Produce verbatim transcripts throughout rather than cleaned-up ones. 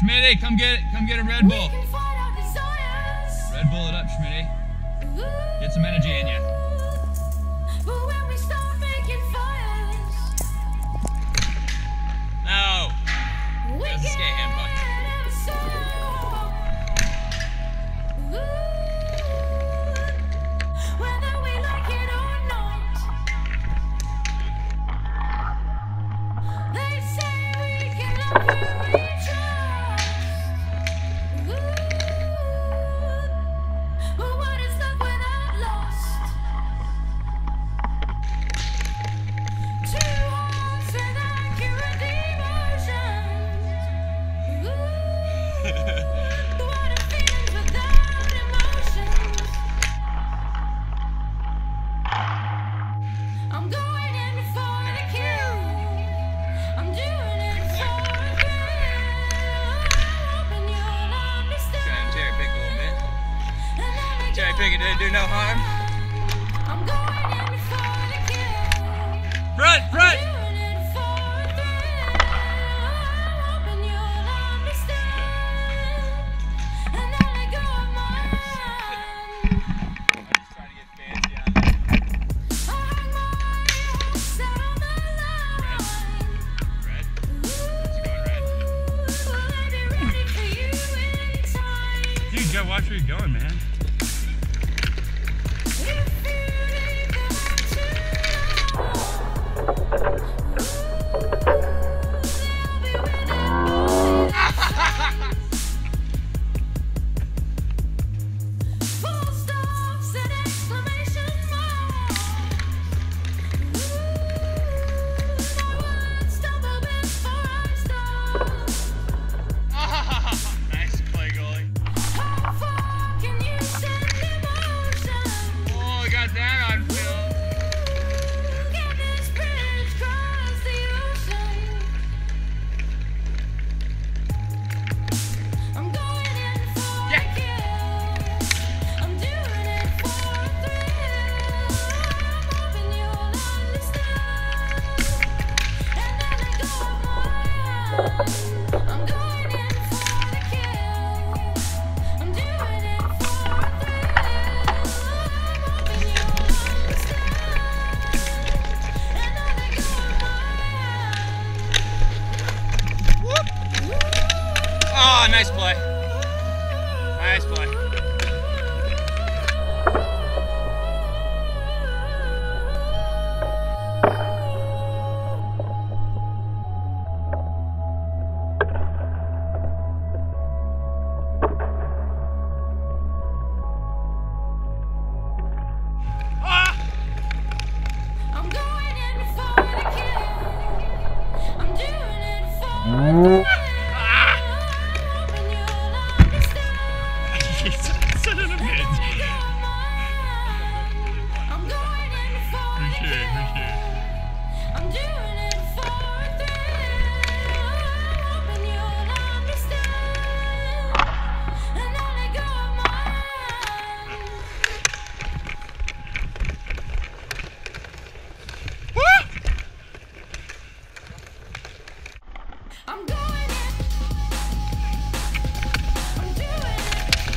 Schmitty, come get it. Come get a Red Bull. Red Bull it up, Schmitty. Get some energy in you. No. There's a skate hand punch. Cherry picking didn't do no harm. I'm going in for the kill. Front, front! Hoping you'll understand. And then let go of my hand. I'm just trying to get fancy on it. I hung my hopes out on the line. Red? It's going red. Will I be ready for you anytime? Dude, you gotta watch where you're going, man. Oh, nice play. Nice play. I'm going in for the kill. I'm doing it for the hoping you'll understand. Son of a bitch. I'm going in for For the sure, kill. for sure. I'm doing it for a thrill. Hoping you'll understand. And I let go of my hand. I'm going in. I'm doing it.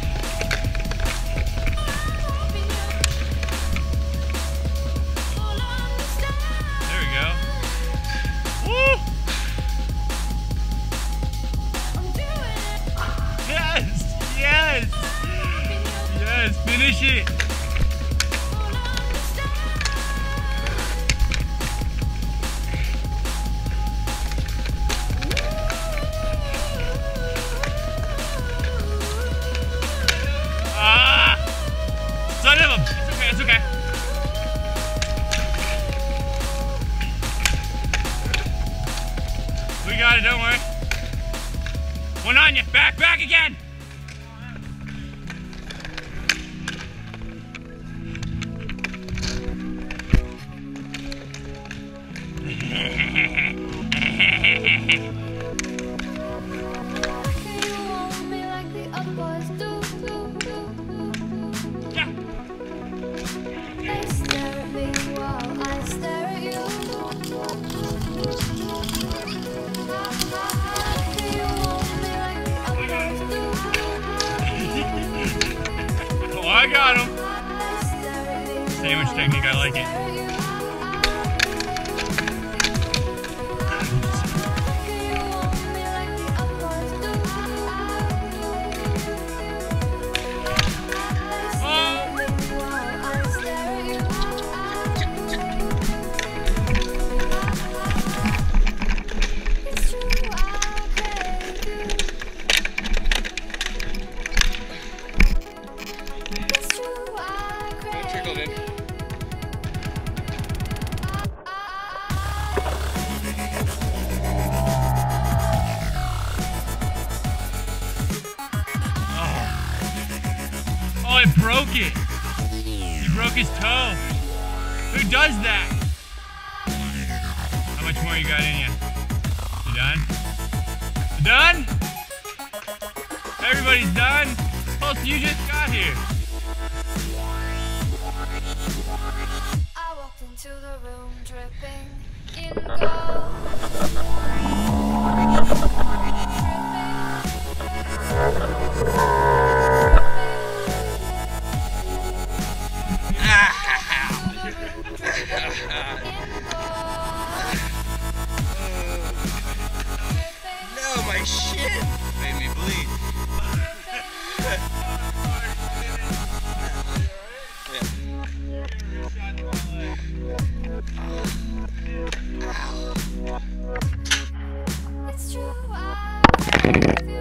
Hoping you'll understand. There we go. Woo! I'm doing it. Yes! Yes! Yes, finish it! Ah! Son of a... It's okay, it's okay. We got it, don't worry. One on you. Back, back again! You want me like the other boys do. Yeah. They stare at me while I stare at you. You want me like the technique, I like it. Oh, it broke it. He broke his toe. Who does that? How much more you got in you? You done? You done? Everybody's done? Plus, you just got here. I walked into the room dripping in gold. No, my shit made me bleed. It's true, I